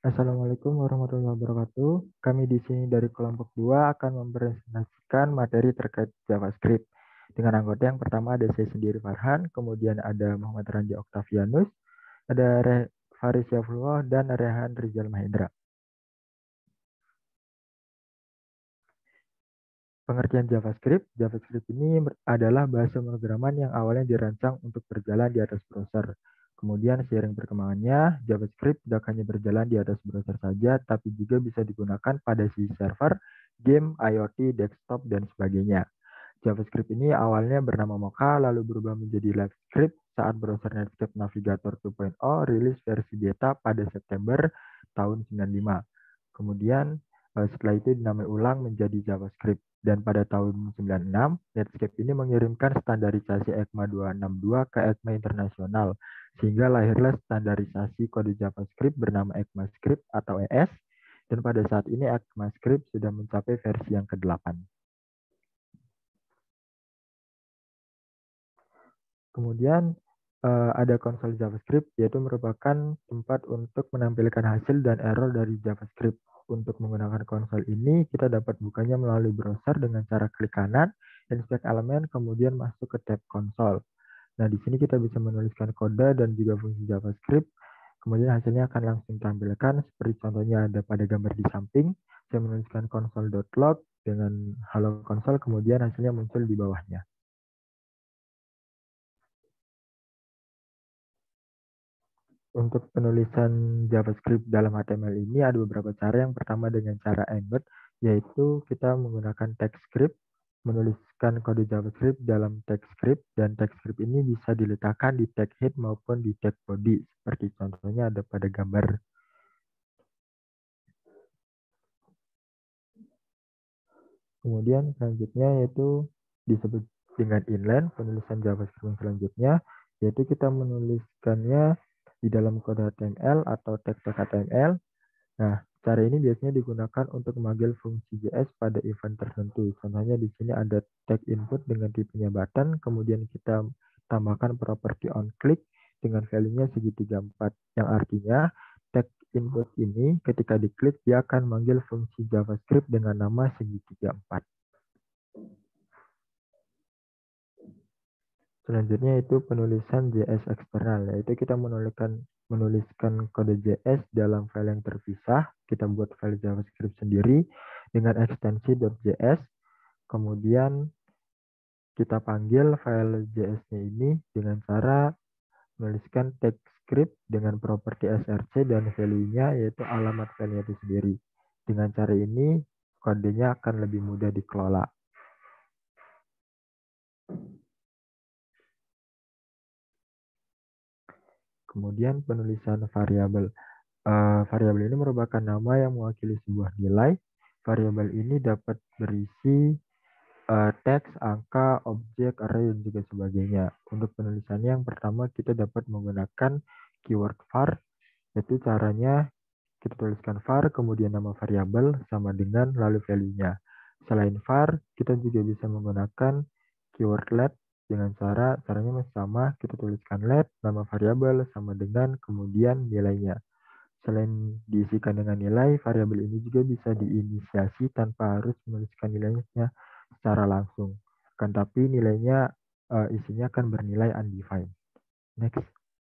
Assalamualaikum warahmatullahi wabarakatuh. Kami di sini dari kelompok 2 akan mempresentasikan materi terkait JavaScript. Dengan anggota yang pertama ada saya sendiri Farhan, kemudian ada Muhammad Randy Oktavianus, ada Faris Syafullah, dan Rehan Rizal Mahendra. Pengertian JavaScript. JavaScript ini adalah bahasa pemrograman yang awalnya dirancang untuk berjalan di atas browser. Kemudian seiring perkembangannya, JavaScript tidak hanya berjalan di atas browser saja, tapi juga bisa digunakan pada sisi server, game, IoT, desktop, dan sebagainya. JavaScript ini awalnya bernama Mocha, lalu berubah menjadi LiveScript saat browser Netscape Navigator 2.0 rilis versi beta pada September tahun 95. Kemudian setelah itu dinamai ulang menjadi JavaScript. Dan pada tahun 96, Netscape ini mengirimkan standarisasi ECMA 262 ke ECMA internasional, sehingga lahirlah standarisasi kode JavaScript bernama ECMAScript atau ES, dan pada saat ini ECMAScript sudah mencapai versi yang ke-8. Kemudian ada konsol JavaScript, yaitu merupakan tempat untuk menampilkan hasil dan error dari JavaScript. Untuk menggunakan konsol ini, kita dapat bukanya melalui browser dengan cara klik kanan, inspect elemen, kemudian masuk ke tab konsol. Nah, di sini kita bisa menuliskan kode dan juga fungsi JavaScript. Kemudian hasilnya akan langsung ditampilkan, seperti contohnya ada pada gambar di samping. Saya menuliskan console.log dengan hello console, kemudian hasilnya muncul di bawahnya. Untuk penulisan JavaScript dalam HTML ini ada beberapa cara. Yang pertama dengan cara embed, yaitu kita menggunakan TypeScript, menuliskan kode JavaScript dalam TypeScript, dan TypeScript ini bisa diletakkan di tag head maupun di tag body, seperti contohnya ada pada gambar. Kemudian selanjutnya yaitu disebut dengan inline, penulisan JavaScript yang selanjutnya, yaitu kita menuliskannya di dalam kode HTML atau tag-tag HTML. Nah, cara ini biasanya digunakan untuk memanggil fungsi JS pada event tertentu. Contohnya di sini ada tag input dengan tipenya button, kemudian kita tambahkan properti onClick dengan value-nya segitiga 4, yang artinya tag input ini ketika diklik dia akan manggil fungsi JavaScript dengan nama segitiga 4. Selanjutnya itu penulisan JS eksternal, yaitu kita menuliskan kode JS dalam file yang terpisah. Kita buat file JavaScript sendiri dengan ekstensi .js. Kemudian kita panggil file JS-nya ini dengan cara menuliskan text script dengan properti src dan value-nya yaitu alamat file-nya itu sendiri. Dengan cara ini kodenya akan lebih mudah dikelola. Kemudian penulisan variabel. Variabel ini merupakan nama yang mewakili sebuah nilai. Variabel ini dapat berisi teks, angka, objek, array, dan juga sebagainya. Untuk penulisannya yang pertama kita dapat menggunakan keyword var, yaitu caranya kita tuliskan var, kemudian nama variabel sama dengan lalu value-nya. Selain var, kita juga bisa menggunakan keyword let dengan caranya sama, kita tuliskan let, nama variabel sama dengan kemudian nilainya. Selain diisikan dengan nilai, variabel ini juga bisa diinisiasi tanpa harus menuliskan nilainya secara langsung. Kan tapi nilainya isinya akan bernilai undefined. Next.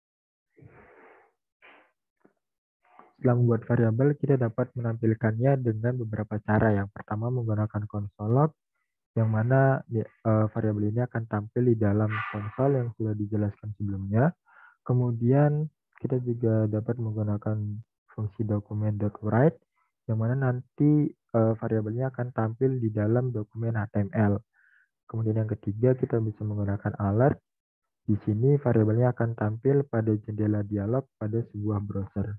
Setelah membuat variabel, kita dapat menampilkannya dengan beberapa cara. Yang pertama menggunakan console log, yang mana variabel ini akan tampil di dalam konsol yang sudah dijelaskan sebelumnya. Kemudian kita juga dapat menggunakan fungsi document.write, yang mana nanti variabelnya akan tampil di dalam dokumen HTML. Kemudian yang ketiga kita bisa menggunakan alert. Di sini variabelnya akan tampil pada jendela dialog pada sebuah browser.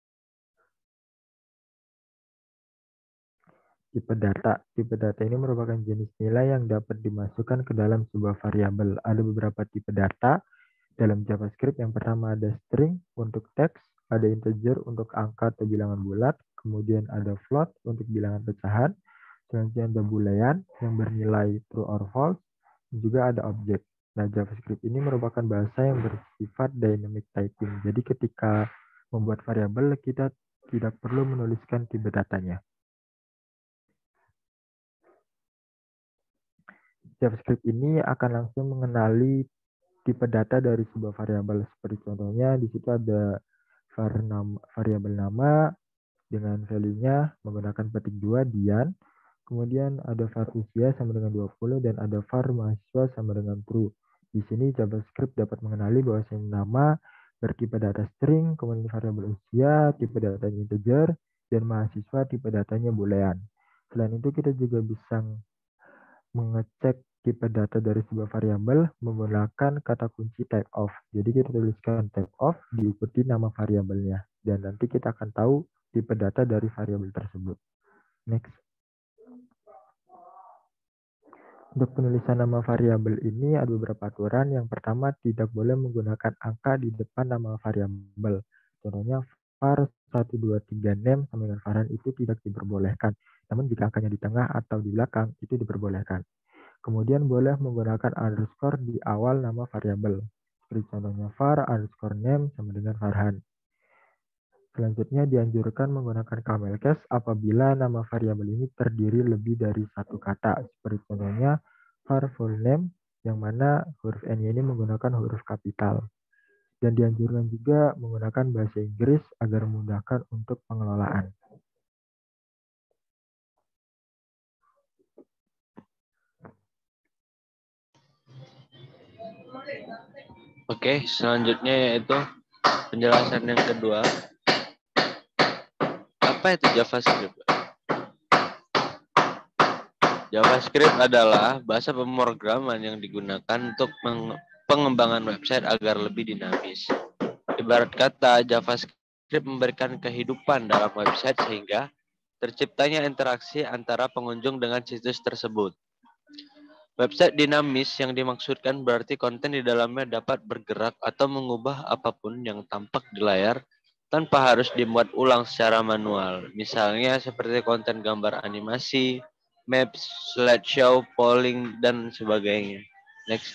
Tipe data. Tipe data ini merupakan jenis nilai yang dapat dimasukkan ke dalam sebuah variabel. Ada beberapa tipe data dalam JavaScript. Yang pertama ada string untuk teks, ada integer untuk angka atau bilangan bulat, kemudian ada float untuk bilangan pecahan, selanjutnya ada boolean yang bernilai true or false, dan juga ada objek. Nah, JavaScript ini merupakan bahasa yang bersifat dynamic typing. Jadi ketika membuat variabel, kita tidak perlu menuliskan tipe datanya. JavaScript ini akan langsung mengenali tipe data dari sebuah variabel. Seperti contohnya di situ ada variabel nama dengan value-nya menggunakan petik 2 Dian. Kemudian ada var usia sama dengan 20 dan ada var mahasiswa sama dengan true. Di sini JavaScript dapat mengenali bahwasanya nama bertipe data string, kemudian variabel usia tipe datanya integer, dan mahasiswa tipe datanya boolean. Selain itu kita juga bisa mengecek tipe data dari sebuah variabel menggunakan kata kunci type of. Jadi kita tuliskan type of diikuti nama variabelnya dan nanti kita akan tahu tipe data dari variabel tersebut. Next. Untuk penulisan nama variabel ini ada beberapa aturan. Yang pertama, tidak boleh menggunakan angka di depan nama variabel. Contohnya var 123 name sama dengan varan itu tidak diperbolehkan. Namun jika angkanya di tengah atau di belakang itu diperbolehkan. Kemudian boleh menggunakan underscore di awal nama variabel. Seperti contohnya var underscore name sama dengan Farhan. Selanjutnya dianjurkan menggunakan camel case apabila nama variabel ini terdiri lebih dari satu kata. Seperti contohnya var full name yang mana huruf N-nya ini menggunakan huruf kapital. Dan dianjurkan juga menggunakan bahasa Inggris agar memudahkan untuk pengelolaan. Oke, selanjutnya yaitu penjelasan yang kedua. Apa itu JavaScript? JavaScript adalah bahasa pemrograman yang digunakan untuk pengembangan website agar lebih dinamis. Ibarat kata, JavaScript memberikan kehidupan dalam website sehingga terciptanya interaksi antara pengunjung dengan situs tersebut. Website dinamis yang dimaksudkan berarti konten di dalamnya dapat bergerak atau mengubah apapun yang tampak di layar tanpa harus dimuat ulang secara manual. Misalnya seperti konten gambar animasi, maps, slideshow, polling, dan sebagainya. Next.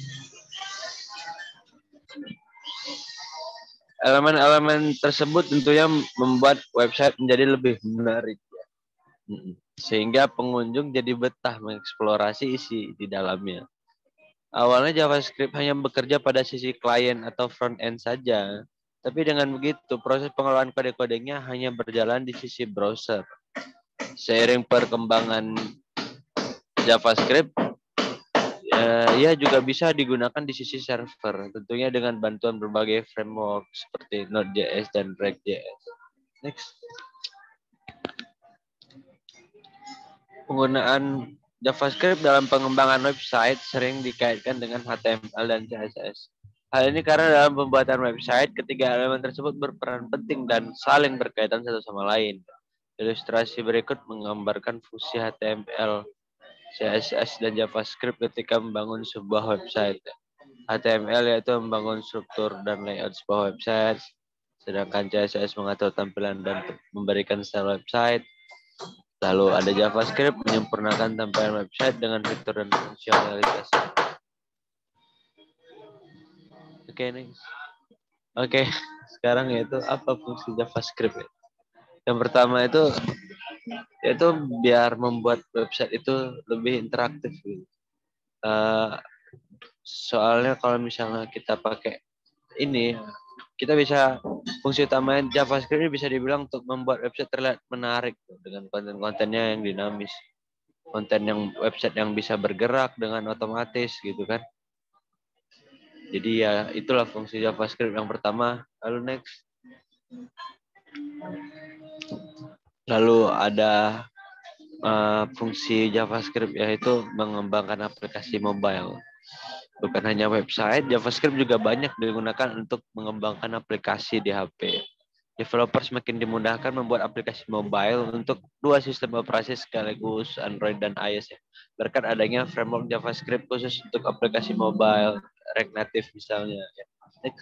Elemen-elemen tersebut tentunya membuat website menjadi lebih menarik. Sehingga pengunjung jadi betah mengeksplorasi isi di dalamnya. Awalnya JavaScript hanya bekerja pada sisi klien atau front end saja. Tapi dengan begitu, proses pengelolaan kode-kodenya hanya berjalan di sisi browser. Seiring perkembangan JavaScript, ia juga bisa digunakan di sisi server, tentunya dengan bantuan berbagai framework seperti Node.js dan React.js. Next. Penggunaan JavaScript dalam pengembangan website sering dikaitkan dengan HTML dan CSS. Hal ini karena dalam pembuatan website, ketiga elemen tersebut berperan penting dan saling berkaitan satu sama lain. Ilustrasi berikut menggambarkan fungsi HTML, CSS, dan JavaScript ketika membangun sebuah website. HTML yaitu membangun struktur dan layout sebuah website, sedangkan CSS mengatur tampilan dan memberikan style website. Lalu ada JavaScript menyempurnakan tampilan website dengan fitur dan fungsionalitas. Oke, sekarang yaitu apa fungsi JavaScript? Yang pertama itu yaitu biar membuat website itu lebih interaktif. Soalnya kalau misalnya kita pakai ini, kita bisa fungsi utamanya JavaScript ini bisa dibilang untuk membuat website terlihat menarik dengan konten-kontennya yang dinamis, konten yang website yang bisa bergerak dengan otomatis gitu kan. Jadi ya itulah fungsi JavaScript yang pertama. Lalu next. Lalu ada fungsi JavaScript yaitu mengembangkan aplikasi mobile. Bukan hanya website, JavaScript juga banyak digunakan untuk mengembangkan aplikasi di HP. Developer semakin dimudahkan membuat aplikasi mobile untuk dua sistem operasi sekaligus Android dan iOS. Berkat adanya framework JavaScript khusus untuk aplikasi mobile, React Native misalnya. Next.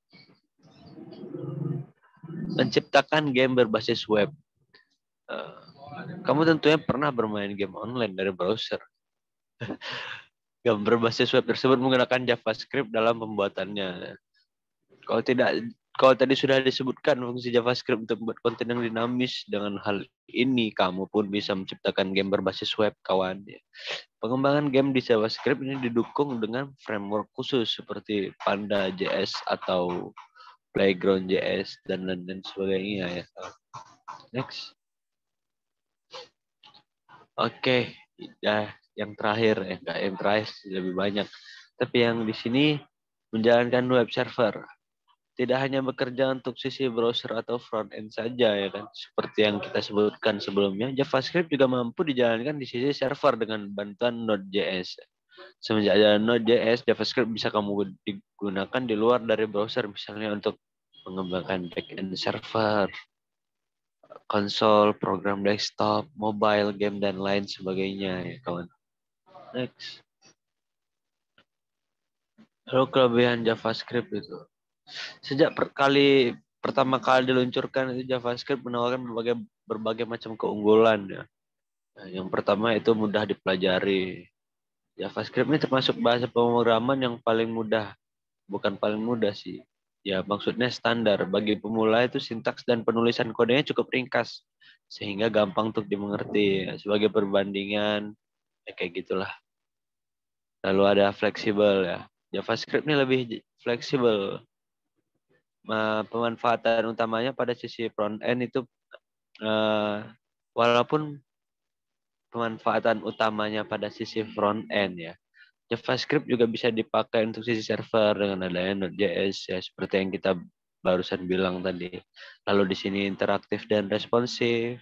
Menciptakan game berbasis web. Kamu tentunya pernah bermain game online dari browser. Game berbasis web tersebut menggunakan JavaScript dalam pembuatannya. Kalau tidak Kalau tadi sudah disebutkan fungsi JavaScript untuk membuat konten yang dinamis, dengan hal ini kamu pun bisa menciptakan game berbasis web, kawan. Pengembangan game di JavaScript ini didukung dengan framework khusus seperti Panda.js atau Playground.js dan lain sebagainya ya. Next. Oke, ya yang terakhir ya, enggak yang terakhir lebih banyak. Tapi yang di sini menjalankan web server. Tidak hanya bekerja untuk sisi browser atau front end saja ya kan, seperti yang kita sebutkan sebelumnya, JavaScript juga mampu dijalankan di sisi server dengan bantuan Node.js. Semenjak ada Node.js, JavaScript bisa kamu digunakan di luar dari browser, misalnya untuk mengembangkan backend server, konsol, program desktop, mobile game dan lain sebagainya ya kawan. Next. Lalu kelebihan JavaScript itu. Sejak pertama kali diluncurkan itu JavaScript menawarkan berbagai macam keunggulan ya. Nah, yang pertama itu mudah dipelajari. JavaScript ini termasuk bahasa pemrograman yang paling mudah, bukan paling mudah sih. Ya maksudnya standar. Bagi pemula itu sintaks dan penulisan kodenya cukup ringkas sehingga gampang untuk dimengerti. Ya, sebagai perbandingan ya kayak gitulah. Lalu ada fleksibel ya. JavaScript ini lebih fleksibel. Pemanfaatan utamanya pada sisi front end itu walaupun pemanfaatan utamanya pada sisi front end ya, JavaScript juga bisa dipakai untuk sisi server dengan adanya Node.js ya seperti yang kita barusan bilang tadi. Lalu di sini interaktif dan responsif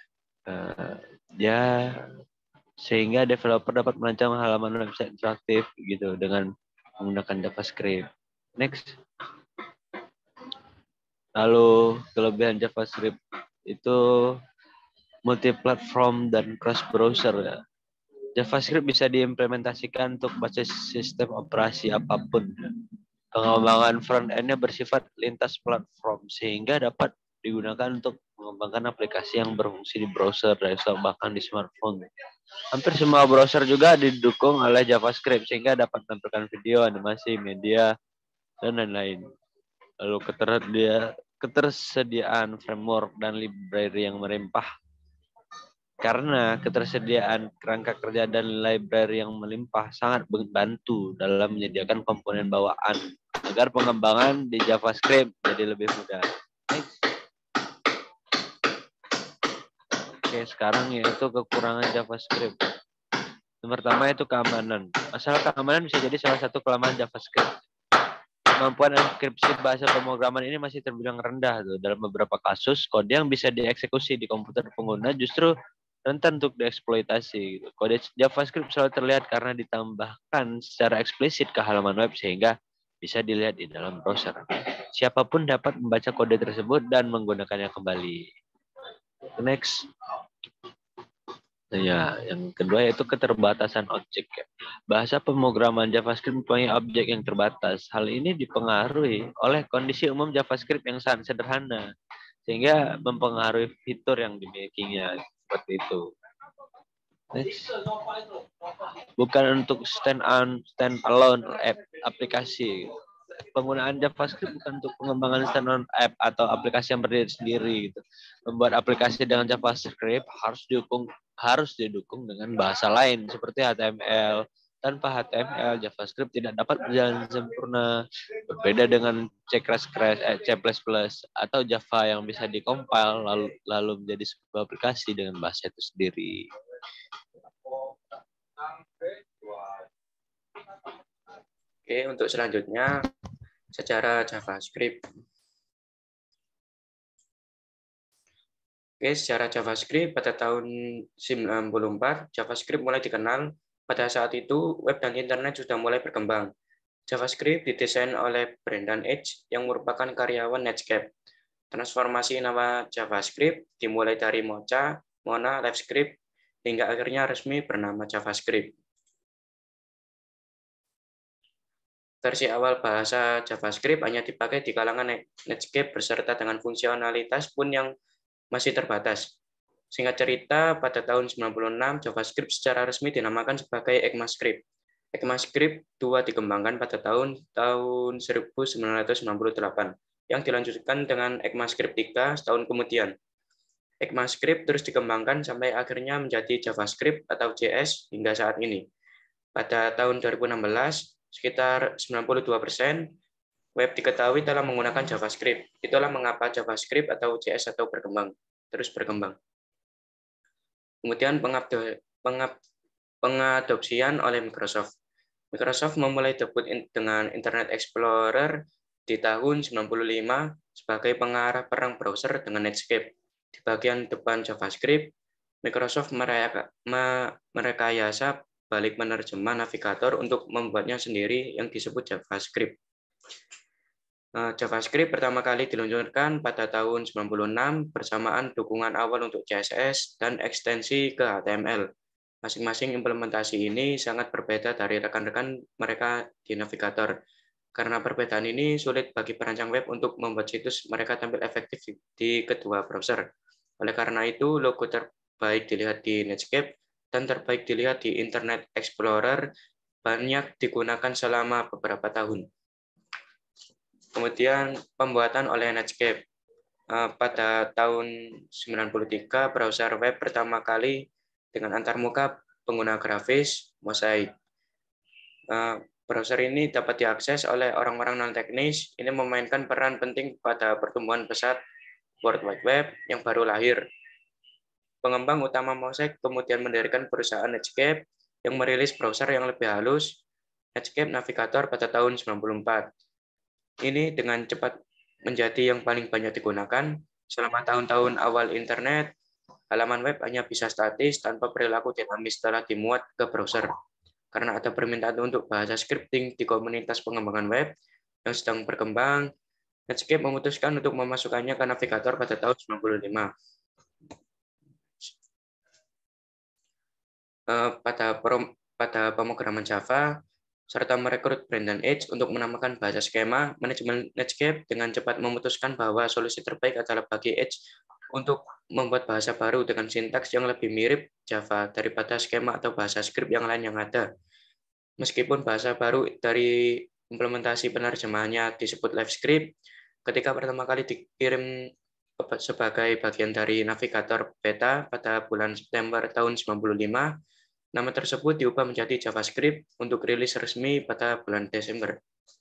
ya sehingga developer dapat merancang halaman website interaktif gitu dengan menggunakan JavaScript. Next. Lalu kelebihan JavaScript itu multi-platform dan cross-browser ya. JavaScript bisa diimplementasikan untuk basis sistem operasi apapun. Pengembangan front-end-nya bersifat lintas platform sehingga dapat digunakan untuk mengembangkan aplikasi yang berfungsi di browser, desktop, bahkan di smartphone. Hampir semua browser juga didukung oleh JavaScript sehingga dapat menampilkan video, animasi, media, dan lain-lain. Lalu ketersediaan framework dan library yang melimpah. Karena ketersediaan kerangka kerja dan library yang melimpah sangat membantu dalam menyediakan komponen bawaan agar pengembangan di JavaScript jadi lebih mudah. Next. Oke, sekarang yaitu kekurangan JavaScript. Yang pertama itu keamanan. Masalah keamanan bisa jadi salah satu kelemahan JavaScript. Kemampuan enkripsi bahasa pemrograman ini masih terbilang rendah tuh. Dalam beberapa kasus, kode yang bisa dieksekusi di komputer pengguna justru rentan untuk dieksploitasi. Kode JavaScript selalu terlihat karena ditambahkan secara eksplisit ke halaman web sehingga bisa dilihat di dalam browser. Siapapun dapat membaca kode tersebut dan menggunakannya kembali. Next. Ya, yang kedua yaitu keterbatasan objek. Bahasa pemrograman JavaScript mempunyai objek yang terbatas. Hal ini dipengaruhi oleh kondisi umum JavaScript yang sangat sederhana, sehingga mempengaruhi fitur yang dimilikinya seperti itu. Next. Bukan untuk stand-alone aplikasi. Penggunaan JavaScript bukan untuk pengembangan standalone app atau aplikasi yang berdiri sendiri. Gitu. Membuat aplikasi dengan JavaScript harus didukung dengan bahasa lain seperti HTML. Tanpa HTML, JavaScript tidak dapat berjalan sempurna. Berbeda dengan C++ atau Java yang bisa dikompil lalu menjadi sebuah aplikasi dengan bahasa itu sendiri. Oke, untuk selanjutnya secara JavaScript. Oke, secara JavaScript pada tahun 94, JavaScript mulai dikenal. Pada saat itu, web dan internet sudah mulai berkembang. JavaScript didesain oleh Brendan Eich yang merupakan karyawan Netscape. Transformasi nama JavaScript dimulai dari Mocha, Mona, TypeScript, hingga akhirnya resmi bernama JavaScript. Versi awal bahasa JavaScript hanya dipakai di kalangan Netscape beserta dengan fungsionalitas pun yang masih terbatas. Singkat cerita, pada tahun 96, JavaScript secara resmi dinamakan sebagai ECMAScript. ECMAScript 2 dikembangkan pada tahun 1998. yang dilanjutkan dengan ECMAScript 3 setahun kemudian. ECMAScript terus dikembangkan sampai akhirnya menjadi JavaScript atau JS hingga saat ini. Pada tahun 2016, sekitar 92% web diketahui telah menggunakan JavaScript. Itulah mengapa JavaScript atau JS atau terus berkembang. Kemudian pengadopsian oleh Microsoft. Microsoft memulai debut dengan Internet Explorer di tahun 95 sebagai pengarah perang browser dengan Netscape. Di bagian depan JavaScript, Microsoft merekayasa balik penerjemah navigator untuk membuatnya sendiri yang disebut JavaScript. JavaScript pertama kali diluncurkan pada tahun 96 bersamaan dukungan awal untuk CSS dan ekstensi ke HTML. Masing-masing implementasi ini sangat berbeda dari rekan-rekan mereka di navigator. Karena perbedaan ini sulit bagi perancang web untuk membuat situs mereka tampil efektif di kedua browser. Oleh karena itu, logo terbaik dilihat di Netscape dan terbaik dilihat di Internet Explorer banyak digunakan selama beberapa tahun. Kemudian pembuatan oleh Netscape. Pada tahun 93, browser web pertama kali dengan antarmuka pengguna grafis Mosaic. Browser ini dapat diakses oleh orang-orang non-teknis. Ini memainkan peran penting pada pertumbuhan pesat World Wide Web yang baru lahir. Pengembang utama Mosaic kemudian mendirikan perusahaan Netscape yang merilis browser yang lebih halus, Netscape Navigator pada tahun 94. Ini dengan cepat menjadi yang paling banyak digunakan. Selama tahun-tahun awal internet, halaman web hanya bisa statis tanpa perilaku dinamis setelah dimuat ke browser. Karena ada permintaan untuk bahasa scripting di komunitas pengembangan web yang sedang berkembang, Netscape memutuskan untuk memasukkannya ke navigator pada tahun 95. Pada pemrograman Java, serta merekrut Brendan Eich untuk menamakan bahasa skema, manajemen Netscape dengan cepat memutuskan bahwa solusi terbaik adalah bagi Eich untuk membuat bahasa baru dengan sintaks yang lebih mirip Java daripada skema atau bahasa script yang lain yang ada. Meskipun bahasa baru dari implementasi penerjemahannya disebut LiveScript, ketika pertama kali dikirim sebagai bagian dari navigator beta pada bulan September tahun 95, nama tersebut diubah menjadi JavaScript untuk rilis resmi pada bulan Desember.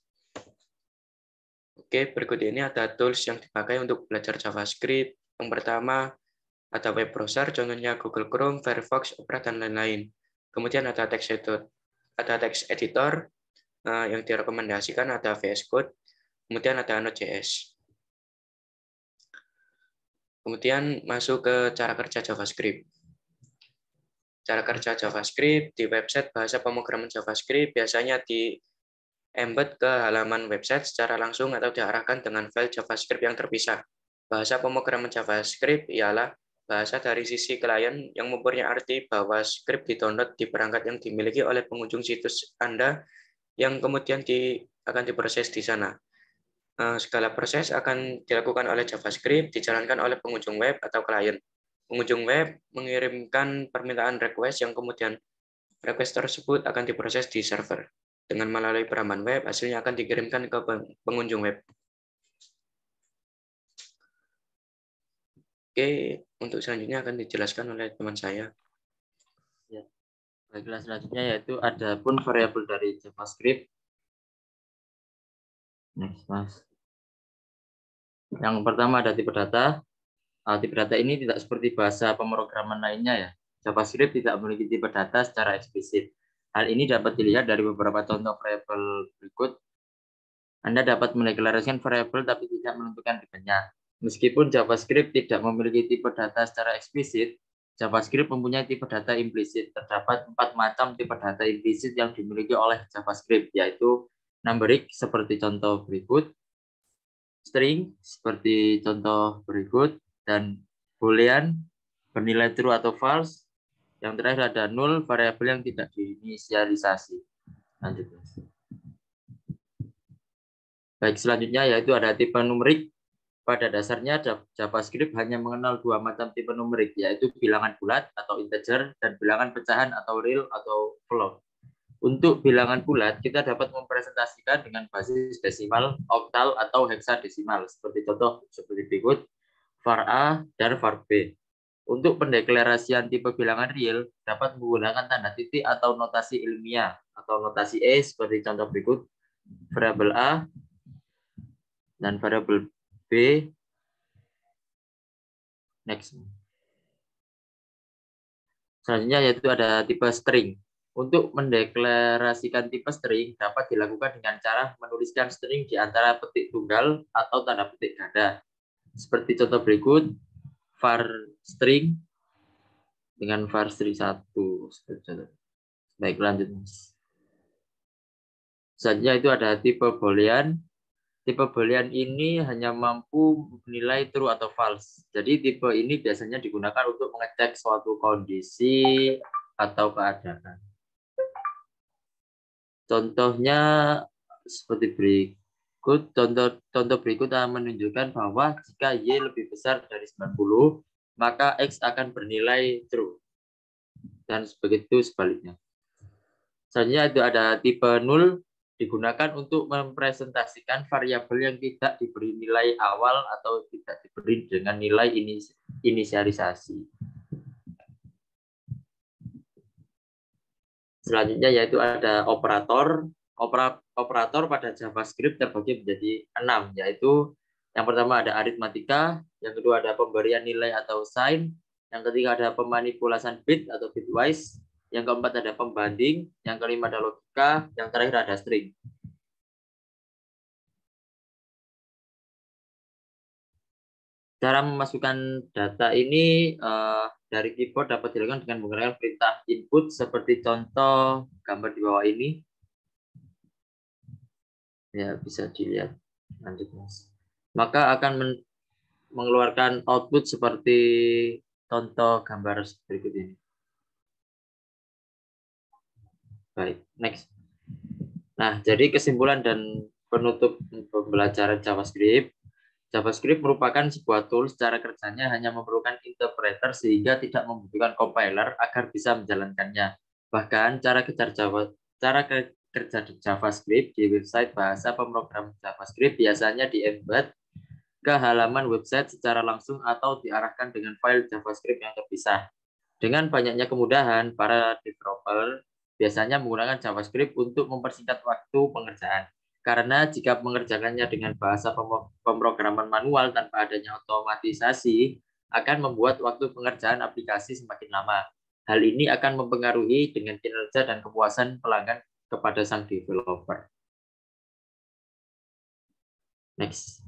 Oke, berikut ini ada tools yang dipakai untuk belajar JavaScript. Yang pertama, ada web browser, contohnya Google Chrome, Firefox, Opera, dan lain-lain. Kemudian ada text editor yang direkomendasikan ada VS Code. Kemudian ada Node.js. Kemudian masuk ke cara kerja JavaScript. Cara kerja JavaScript di website bahasa pemrograman JavaScript biasanya di-embed ke halaman website secara langsung atau diarahkan dengan file JavaScript yang terpisah. Bahasa pemrograman JavaScript ialah bahasa dari sisi klien yang mempunyai arti bahwa script di-download di perangkat yang dimiliki oleh pengunjung situs Anda yang kemudian akan diproses di sana. Segala proses akan dilakukan oleh JavaScript, dijalankan oleh pengunjung web atau klien. Pengunjung web mengirimkan permintaan request yang kemudian request tersebut akan diproses di server. Dengan melalui peramban web, hasilnya akan dikirimkan ke pengunjung web. Oke, untuk selanjutnya akan dijelaskan oleh teman saya. Ya. Baiklah, selanjutnya yaitu ada pun variabel dari JavaScript. Next, Mas. Yang pertama ada tipe data. Tipe data ini tidak seperti bahasa pemrograman lainnya ya. JavaScript tidak memiliki tipe data secara eksplisit. Hal ini dapat dilihat dari beberapa contoh variabel berikut. Anda dapat mendeklarasikan variabel tapi tidak menentukan tipenya. Meskipun JavaScript tidak memiliki tipe data secara eksplisit, JavaScript mempunyai tipe data implisit. Terdapat 4 macam tipe data implisit yang dimiliki oleh JavaScript, yaitu numeric seperti contoh berikut, string seperti contoh berikut, dan boolean bernilai true atau false. Yang terakhir ada null, variabel yang tidak diinisialisasi. Lanjut. Baik, selanjutnya yaitu ada tipe numerik. Pada dasarnya JavaScript hanya mengenal 2 macam tipe numerik, yaitu bilangan bulat atau integer dan bilangan pecahan atau real atau float. Untuk bilangan bulat, kita dapat mempresentasikan dengan basis desimal, oktal, atau heksadesimal. Seperti contoh seperti berikut, var A dan var B. Untuk pendeklarasian tipe bilangan real, dapat menggunakan tanda titik atau notasi ilmiah, atau notasi E seperti contoh berikut, variabel A dan variabel B. Next. Selanjutnya yaitu ada tipe string. Untuk mendeklarasikan tipe string dapat dilakukan dengan cara menuliskan string di antara petik tunggal atau tanda petik ganda. Seperti contoh berikut, var string dengan var string 1. Baik, lanjut. Selanjutnya itu ada tipe boolean. Tipe boolean ini hanya mampu menilai true atau false. Jadi tipe ini biasanya digunakan untuk mengecek suatu kondisi atau keadaan. Contohnya seperti berikut. Contoh berikut menunjukkan bahwa jika Y lebih besar dari 90, maka X akan bernilai true. Dan begitu sebaliknya. Selanjutnya itu ada tipe null, digunakan untuk mempresentasikan variabel yang tidak diberi nilai awal atau tidak diberi dengan nilai inisialisasi. Selanjutnya yaitu ada operator. Operator pada JavaScript terbagi menjadi 6, yaitu yang pertama ada aritmatika, yang kedua ada pemberian nilai atau sign, yang ketiga ada pemanipulasi bit atau bitwise, yang keempat ada pembanding, yang kelima ada logika, yang terakhir ada string. Cara memasukkan data ini dari keyboard dapat dilakukan dengan menggunakan perintah input seperti contoh gambar di bawah ini. Ya, bisa dilihat. Lanjut, Mas. Maka akan mengeluarkan output seperti contoh gambar berikut ini. Baik, next. Nah, jadi kesimpulan dan penutup pembelajaran JavaScript. JavaScript merupakan sebuah tools, cara kerjanya hanya memerlukan interpreter sehingga tidak membutuhkan compiler agar bisa menjalankannya. Bahkan cara kerja JavaScript di website bahasa pemrograman JavaScript biasanya di-embed ke halaman website secara langsung atau diarahkan dengan file JavaScript yang terpisah. Dengan banyaknya kemudahan, para developer biasanya menggunakan JavaScript untuk mempersingkat waktu pengerjaan. Karena jika mengerjakannya dengan bahasa pemrograman manual tanpa adanya otomatisasi, akan membuat waktu pengerjaan aplikasi semakin lama. Hal ini akan mempengaruhi dengan kinerja dan kepuasan pelanggan kepada sang developer. Next.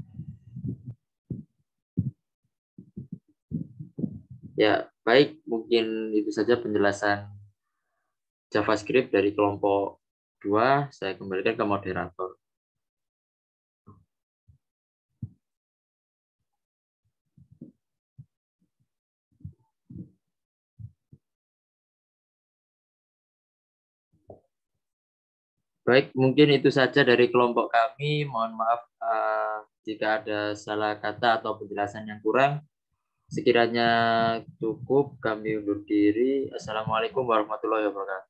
Ya, baik, mungkin itu saja penjelasan JavaScript dari kelompok 2. Saya kembalikan ke moderator. Baik, mungkin itu saja dari kelompok kami. Mohon maaf jika ada salah kata atau penjelasan yang kurang. Sekiranya cukup, kami undur diri. Assalamualaikum warahmatullahi wabarakatuh.